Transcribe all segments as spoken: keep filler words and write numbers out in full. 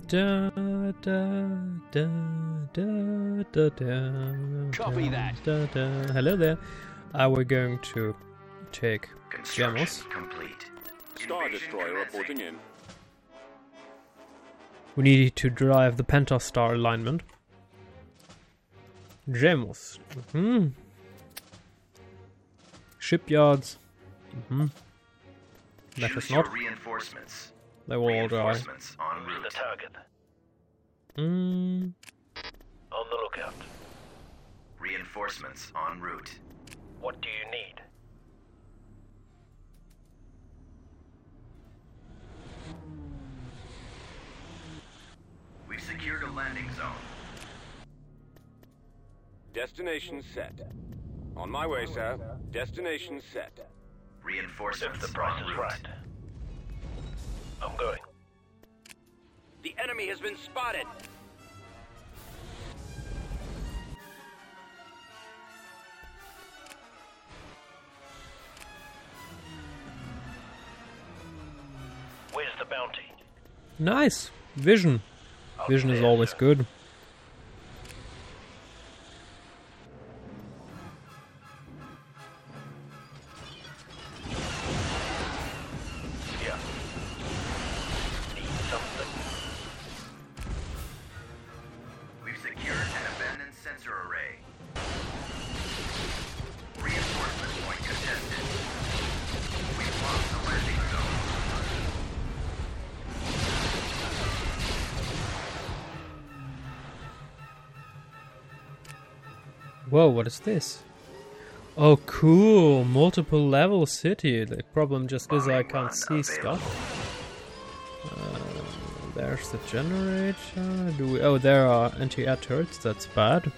Da, da, da, da, da, da, Copy that. Da, da. Hello there. Uh, we're going to take JAEMUS. Complete. Star Destroyer reporting in. We need to drive the Pentastar Alignment. JAEMUS. Mm-hmm. Shipyards. Mm-hmm. Let us not. Reinforcements. They will all die. Reinforcements en route. The target. Mm. On the lookout. Reinforcements en route. What do you need? We've secured a landing zone. Destination set. On my way, sir. Destination set. Reinforcements If the price en is route. right. I'm going. The enemy has been spotted. Where's the bounty? Nice. Vision. Vision is there, always sir. good. Yeah. Need something. We've secured an abandoned sensor array. Reinforcement point contested. We've lost the landing zone. Whoa, what is this? Oh, cool. Multiple level city. The problem just is I can't see stuff. Uh, there's the generator. Do we? Oh, there are anti-air turrets. That's bad.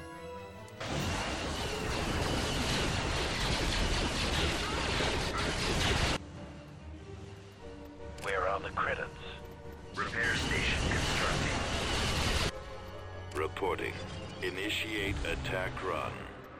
Where are the credits? Repair station constructing. Reporting. Initiate attack run.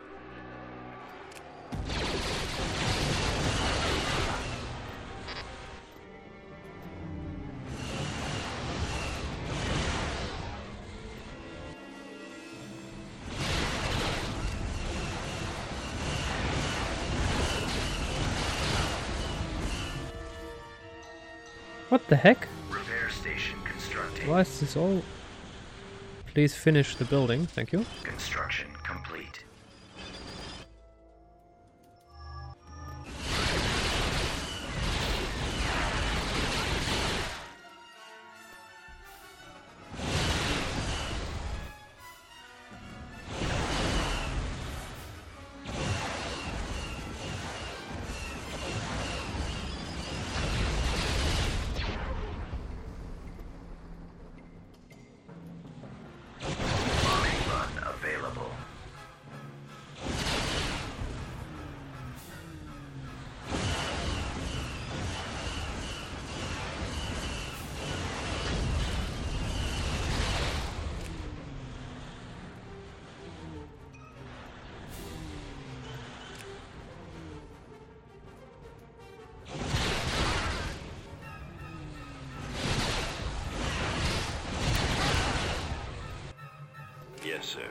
What the heck? Repair station constructing. Why is this all... Please finish the building, thank you. Construction complete. Yes, sir.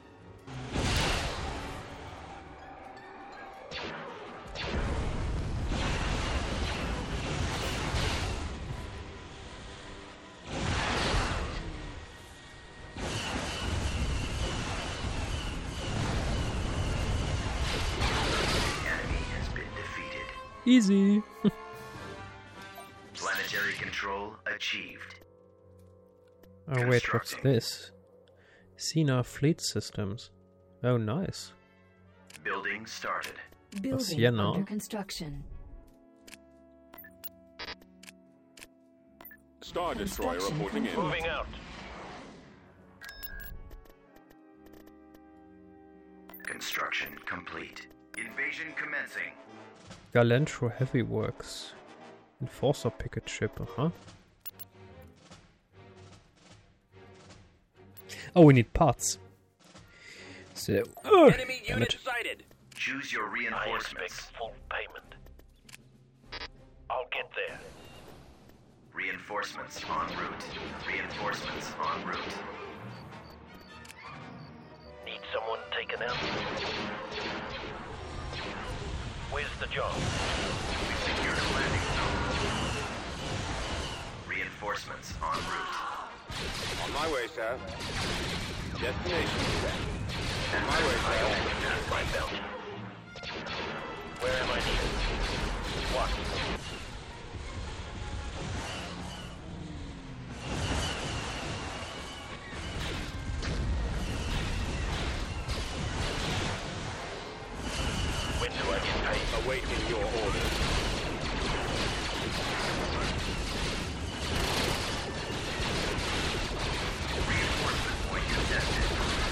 Easy. Planetary control achieved. Oh wait, what's this? Sina Fleet Systems. Oh, nice. Building started. Building Sienna. under construction. Star Destroyer Construction reporting in. Moving out. Construction complete. Invasion commencing. Galentro Heavy Works. Enforcer picket ship, uh-huh. Oh, we need parts. So, oh, Enemy damn unit it. sighted. Choose your I expect reinforcements. full payment. I'll get there. Reinforcements en route. Reinforcements en route. Need someone taken out? Where's the job? We've secured a landing zone. Reinforcements en route. On my way, sir. Destination set. On my way, sir. My bounty. Where am I needed? What? When do I get paid? Awaiting your orders. Reinforcement point contested.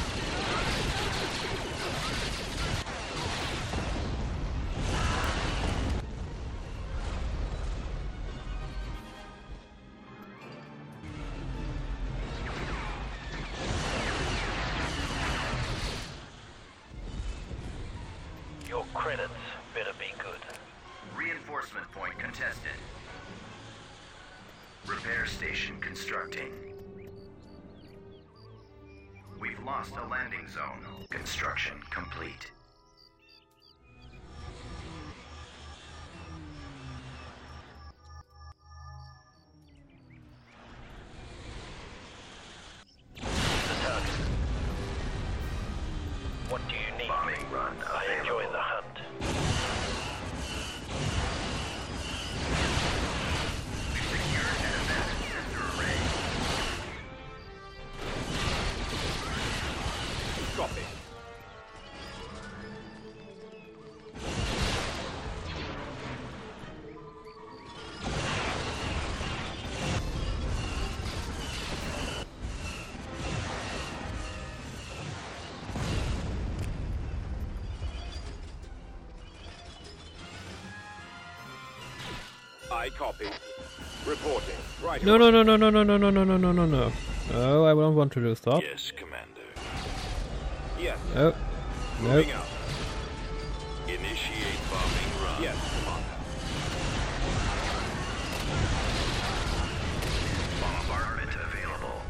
Your credits better be good. Reinforcement point contested. Repair station constructing. We've lost a landing zone. Construction complete. The target. What do you need? Bombing run I available. enjoy the hunt. We've secured an advanced sensor array. Copy. I copy. Reporting. Right. No, no, no, no, no, no, no, no, no, no, no, no, no. Oh, I don't want to do stop. Yes, Commander. Yes. Oh, nope. Moving out. Initiate bombing run. Yes, Commander. Bombardment available.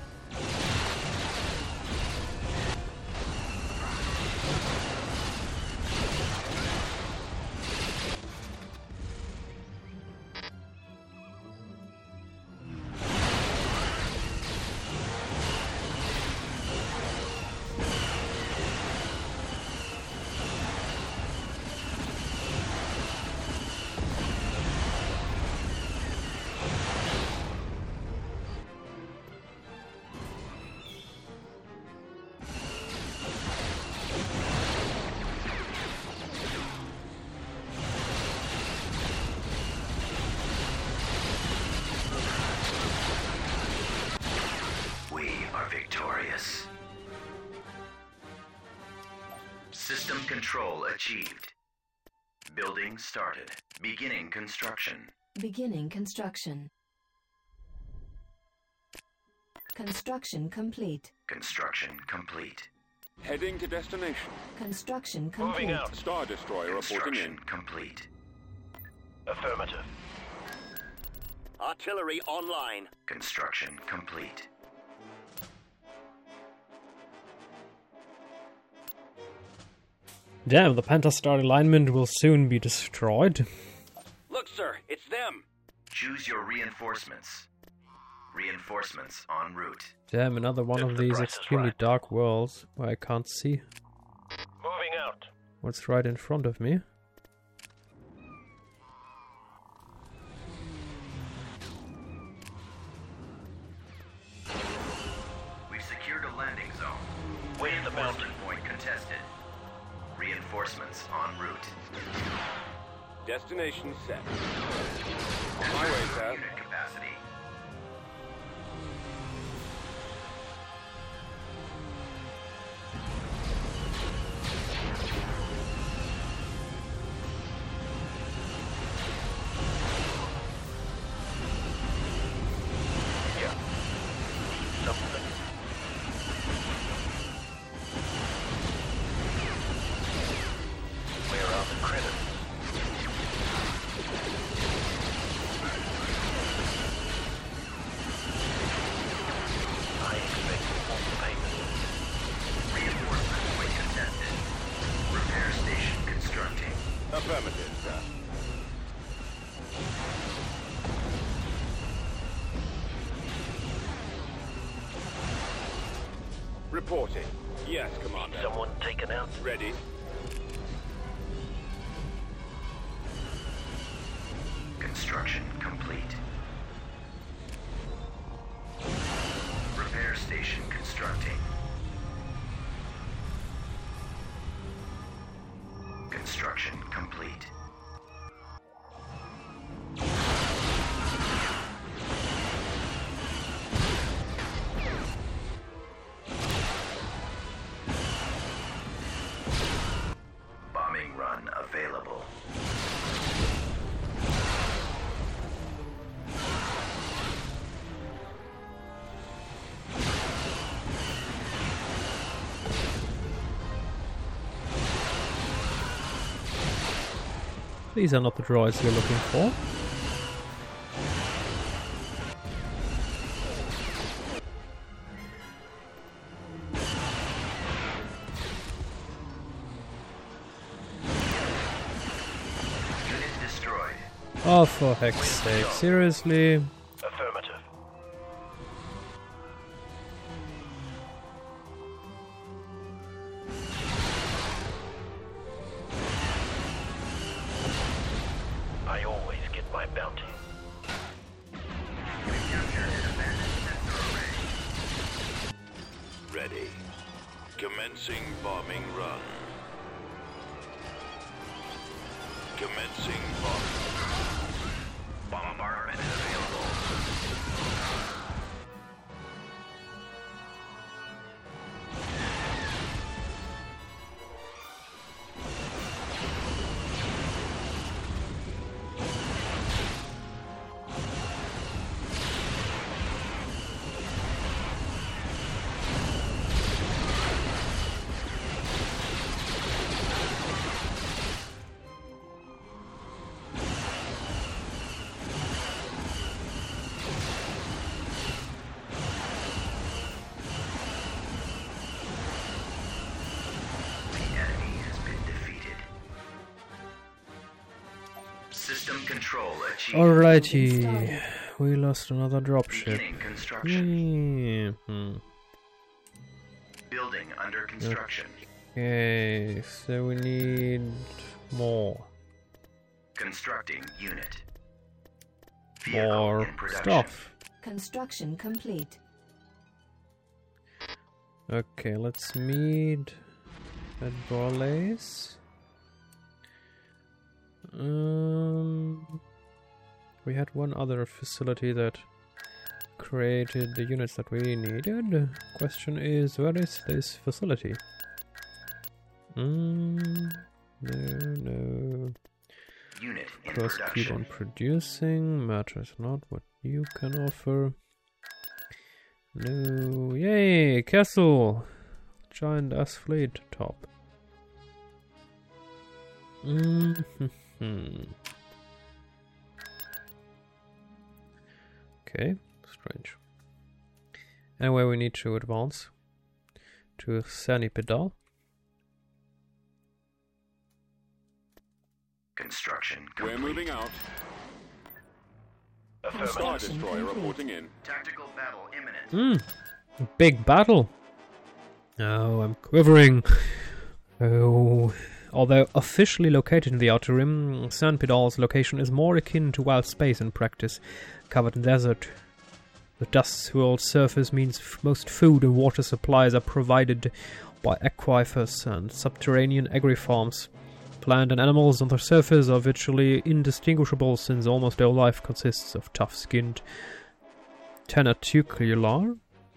We are victorious. System control achieved. Building started. Beginning construction. Beginning construction. Construction complete. Construction complete. Heading to destination. Construction complete. Moving out. Star Destroyer reporting Construction in. complete. Affirmative. Artillery online. Construction complete. Damn, the Pentastar Alignment will soon be destroyed. Look, sir, it's them. Choose your reinforcements. Reinforcements en route. Damn, another one If of the these price is extremely right. dark worlds where I can't see Moving out. what's right in front of me. We've secured a landing zone. Where's the bounty? Reinforcement point contested. Reinforcements en route. Destination set. On my way, sir. Unit capacity. Yeah. Need something. Where are the credits? Reporting. Yes, Commander. Someone taken out? Ready. Construction complete. Repair station constructing. Construction complete. Bombing run available. These are not the droids you're looking for. Unit destroyed. Oh, for heck's sake, seriously? Affirmative. I always get my bounty. We captured an abandoned sensor array. Ready. Commencing bombing run. Commencing bombing. Bombardment available. The enemy has been defeated. System control achieved. Alrighty, we lost another dropship. Beginning construction. Hmm. Building under construction. Okay, so we need more. Constructing unit. Vehicle More in production. stuff. Construction complete. Okay, let's meet at Borlace. Um, we had one other facility that created the units that we needed. Question is, where is this facility? Mm, no, no. Unit in First, keep on production. producing. Matters not what you can offer. No, yay, castle, giant ass fleet top. Mm-hmm. Okay, strange. Anyway, we need to advance to Sanipedal. Construction We're complete. moving out. Star Construction Destroyer complete. reporting in. Tactical battle imminent. Hmm, big battle. Oh, I'm quivering. Oh, although officially located in the Outer Rim, Sanipedal's location is more akin to wild space in practice, covered in desert. The dust-swirled surface means f- most food and water supplies are provided by aquifers and subterranean agri-farms. Plant and animals on the surface are virtually indistinguishable since almost all life consists of tough-skinned tenatucular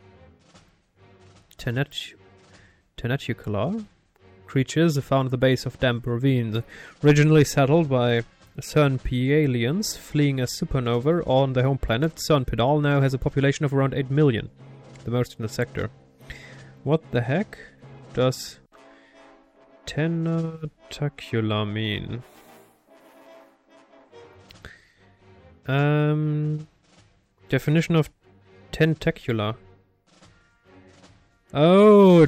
tenatu- tenatucular creatures found at the base of damp ravines, originally settled by Cernpialians fleeing a supernova on their home planet. Sanipedal now has a population of around eight million, the most in the sector. What the heck does Tenatacula mean? Um, definition of tentacular. Oh,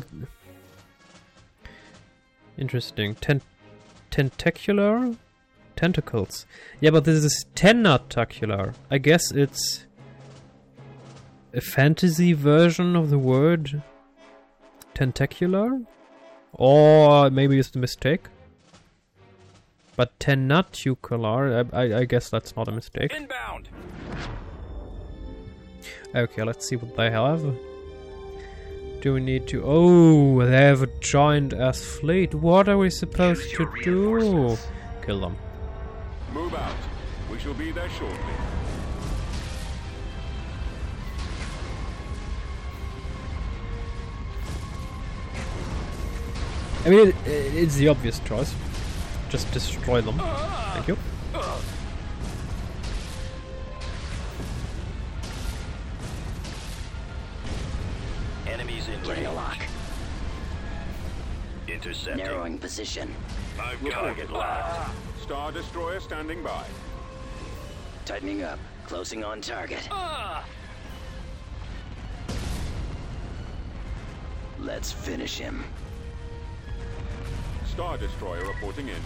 interesting. Ten- tentacular tentacles. Yeah, but this is tenatacular. I guess it's a fantasy version of the word tentacular, or maybe it's a mistake. But tenatucular, I, I, I guess that's not a mistake. Inbound. Okay, let's see what they have. Do we need to... Oh, they have a giant ass fleet. What are we supposed Use to your do? reinforcements. Kill them. Move out. We shall be there shortly. I mean, it, it's the obvious choice. Just destroy them. Thank you. Enemies in Getting a range. lock. Intercepting. Narrowing position. I've got Target locked. Star Destroyer standing by. Tightening up. Closing on target. Let's finish him. Star Destroyer reporting in.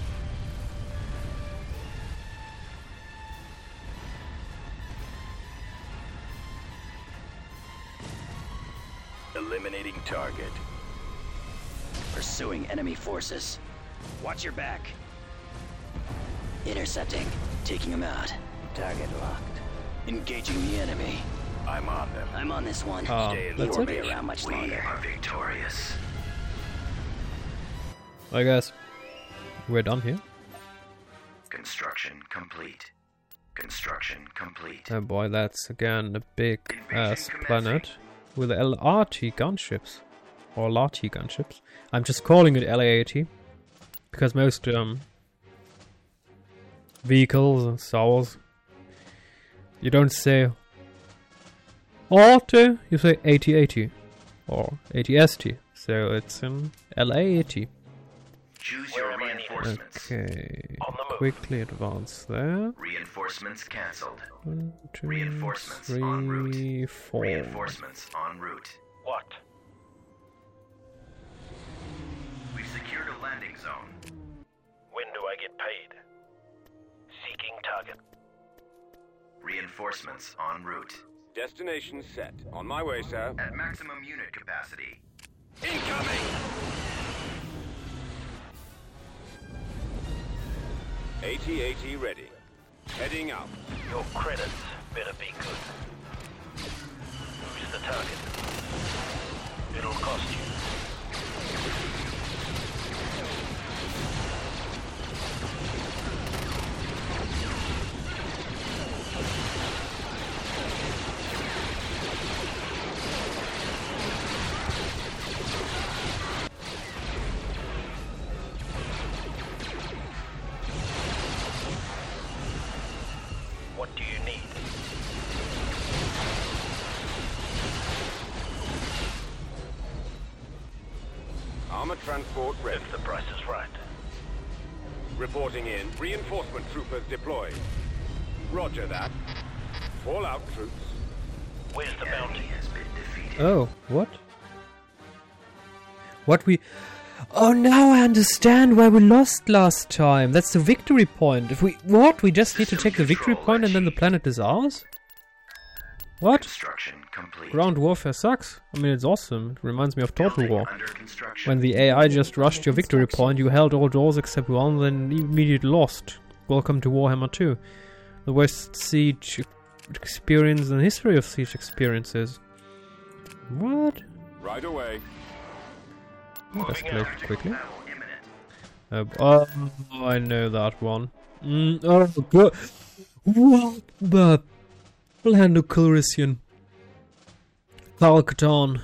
Eliminating target. Pursuing enemy forces. Watch your back. Intercepting. Taking him out. Target locked. Engaging the enemy. I'm on them. I'm on this one. Ah, Stay in He that's won't it? be around much We longer. are victorious. I guess we're done here. Construction complete. Construction complete. Oh boy, that's again a big ass Invasion planet with L R T gunships. Or L R T gunships. I'm just calling it L A T because most um, vehicles and Star Wars, you don't say R T, you say A T A T or A T S T. So it's an L A T. Choose Where your am I needed? reinforcements. Okay, On the move. quickly advance there. Reinforcements cancelled. One, two, Reinforcements en route. three, four. Reinforcements en route. What? We've secured a landing zone. When do I get paid? Seeking target. Reinforcements en route. Destination set. On my way, sir. At maximum unit capacity. Incoming! AT AT ready. Heading out. Your credits better be good. Who's the target? It'll cost you. What do you need? Armored transport ready. If the price is right. Reporting in. Reinforcement troopers deployed. Roger that. Fallout troops. Where's the bounty? Enemy has been defeated. Oh, what? What we... Oh, now I understand why we lost last time. That's the victory point. If we... What? We just need to take the victory point and then the planet is ours? What? Construction complete. Ground warfare sucks. I mean, it's awesome. It reminds me of Total Building War. under construction. When the A I just rushed your victory point, you held all doors except one, then immediately lost. Welcome to Warhammer two. The worst siege experience in the history of siege experiences. What? Right away. That escalated quickly. Battle imminent. Uh, oh, I know that one. Mm, oh, God. What the... Lando Calrissian. Falcaton.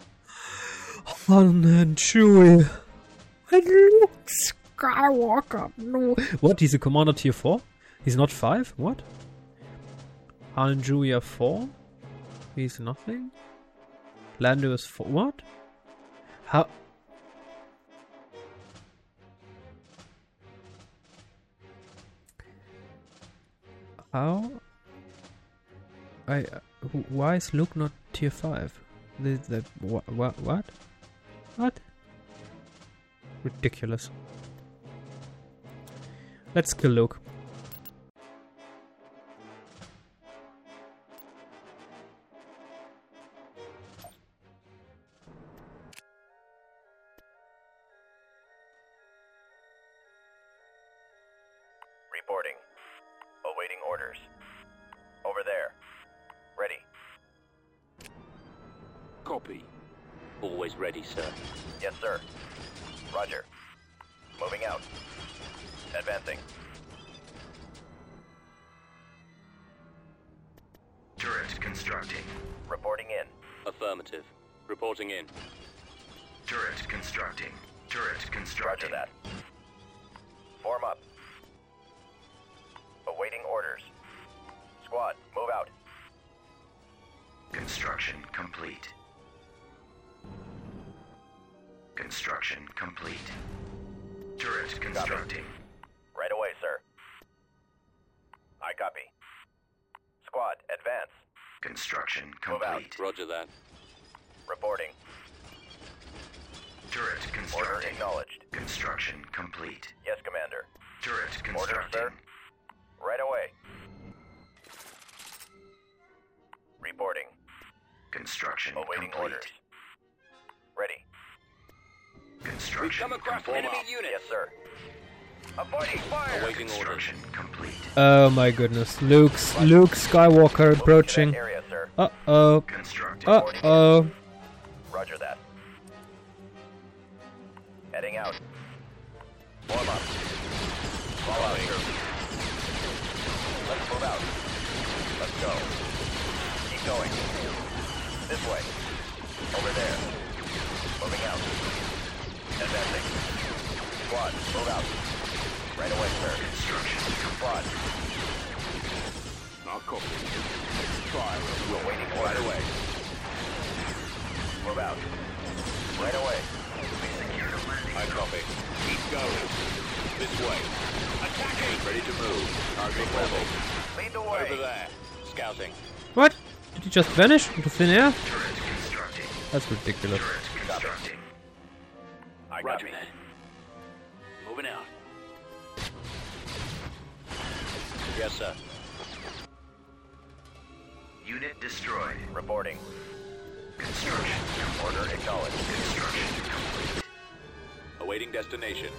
Han and Chewie. And Luke Skywalker. No. What? He's a commander tier four? He's not five? What? Han and Chewie are four? He's nothing? Lando is four. What? How? How? I. Uh, wh- why is Luke not tier five? The, the, wha- wha- what? What? Ridiculous. Let's kill Luke. orders. Over there. Ready. Copy. Always ready, sir. Yes, sir. Roger. Moving out. Advancing. Turret constructing. Reporting in. Affirmative. Reporting in. Turret constructing. Turret Roger constructing. that. Form up. Awaiting orders. Squad, move out. Construction complete. Construction complete. Turret constructing. Right away, sir. I copy. Squad, advance. Construction Move out. complete. Roger that. Reporting. Turret Order constructing. acknowledged. Construction complete. Yes, Commander. Turret Order, constructing. sir. Right away. Reporting. Construction Awaiting complete. orders. Ready. Construction Come across complete. enemy units. Yes, sir. Avoiding fire. Awaiting orders. Construction complete. Oh my goodness. Luke's Luke Skywalker Move to approaching. that area, sir. Uh oh. Constructing. Uh oh. Roger that. Heading out. Form up. Fall out here. Let's move out. Let's go. Keep going. This way. Over there. Moving out. Advancing. Squad, move out. Right away, sir. Construction Squad, I'll copy. Fire. awaiting orders. Right away. Move out. Right away. I copy. Keep going. This way. Attacking. Ready to move. Target level. Lead the way. Over there. Scouting. What? Did he just vanish into thin air? Turret constructing. That's ridiculous. Turret constructing. I Roger copy. that. Moving out. Yes, sir. Unit destroyed. Reporting. Construction. Order acknowledged. Construction complete. Awaiting destination.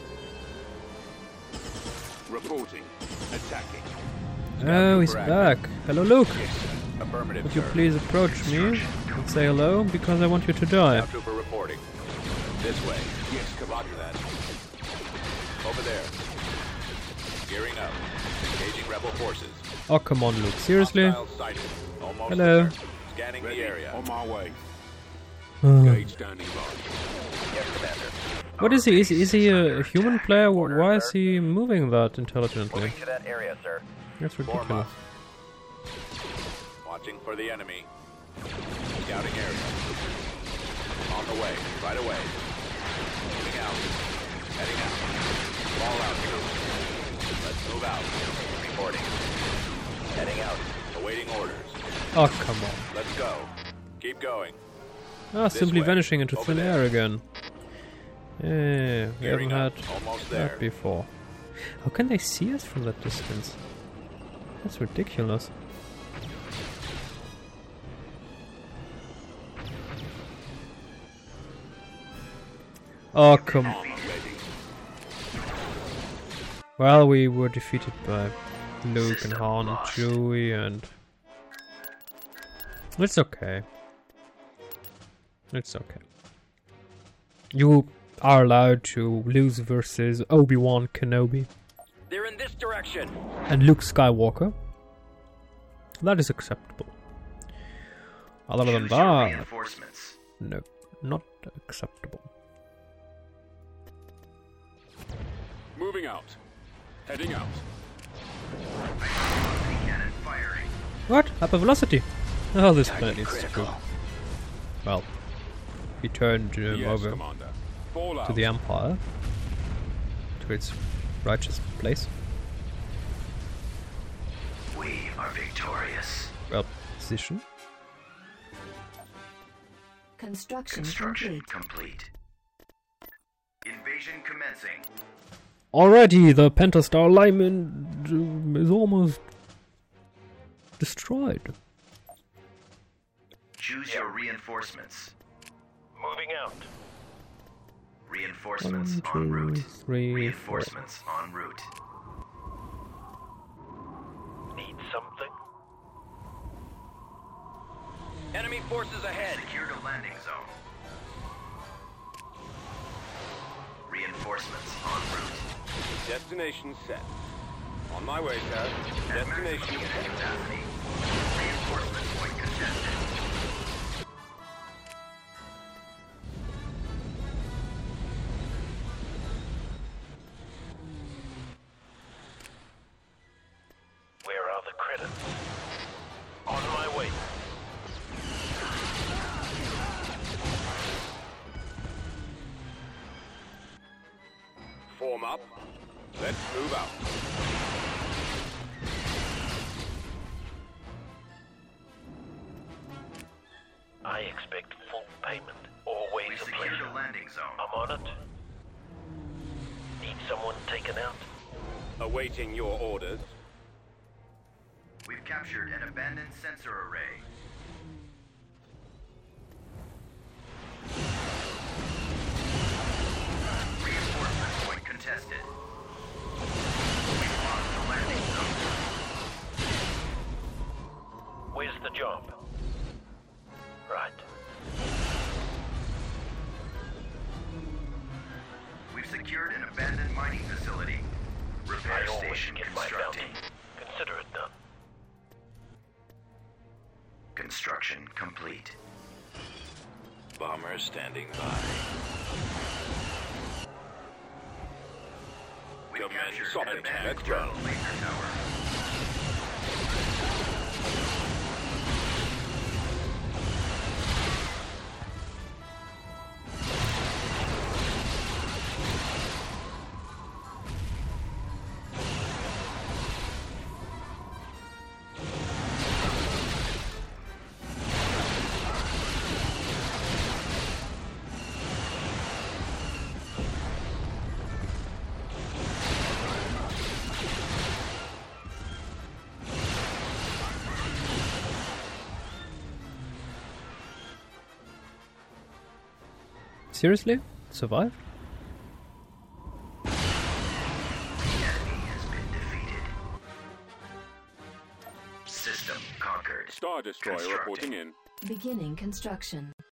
Reporting. Attacking. Oh, he's back. Hello, Luke. Affirmative, Would you sir. please approach me and say hello? Because I want you to die. Scout trooper reporting. This way. Yes, roger that. Over there. Gearing up. Engaging rebel forces. Oh, come on, Luke. Seriously? Hostiles sighted. Almost Hello. there. Scanning the area. On my way. Uh, Gauge standing by. Yes, Commander. what is he? Is, he- is he a human player? Why is he moving that intelligently? Moving to that area, sir. That's Form ridiculous. up. Watching for the enemy. Scouting area. On the way. Right away. Moving out. Heading out. Fall out here. Let's move out. Reporting. Heading out. Awaiting orders. Oh, come on. Let's go. Keep going. Ah, This simply way. vanishing into Over thin there. air again. Yeah, we Gearing haven't up. had Almost there. that before. How can they see us from that distance? That's ridiculous. Oh, come on. Well, we were defeated by Luke and Han and Chewie, and it's okay. It's okay. You are allowed to lose versus Obi-Wan Kenobi They're in this direction. and Luke Skywalker. That is acceptable. Other than Choose your that, reinforcements. no, not acceptable. Moving out. Heading out. Cannon firing. What? Hypervelocity? Oh, this planet Target needs to critical. go. Well, he turned um, Yes, over Commander. Fall out. to the Empire, to its righteous place. We are victorious. Well, position. Construction, Construction complete. complete. Invasion commencing. Already, the Pentastar Alignment um, is almost destroyed. Choose your reinforcements. Moving out. Reinforcements One, en two, route. three, Reinforcements en route. Need some Enemy forces ahead. Secured a landing zone. Reinforcements en route. Destination set. On my way, sir. Destination Unit set. capacity. Reinforcement point contested. Where are the credits? On my way. Form up. Let's move out. I expect full payment. Always We a secured pleasure. a landing zone. I'm on it. Need someone taken out? Awaiting your orders. We've captured an abandoned sensor array. Reinforcement point contested. We've lost the landing zone. Where's the job? Right. We've secured an abandoned mining facility. Repair I always station get my constructed. bounty. Consider it done. Construction complete. Bomber standing by. We've Commence captured solid an abandoned attack run. throttle laser tower. Seriously? Survived? The enemy has been defeated. System conquered. Star Destroyer Constructing. reporting in. Beginning construction.